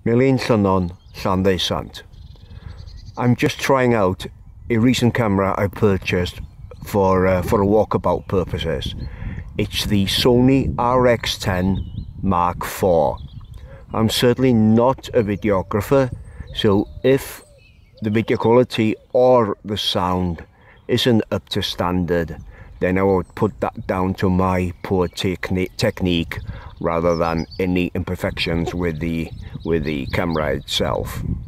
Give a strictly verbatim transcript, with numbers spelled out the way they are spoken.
Llynon Llanddeusant. I'm just trying out a recent camera I purchased for uh, for walkabout purposes. It's the Llynon R X ten Mark four. I'm certainly not a videographer, so if the video quality or the sound isn't up to standard, then I would put that down to my poor techni technique rather than any imperfections with the with the camera itself.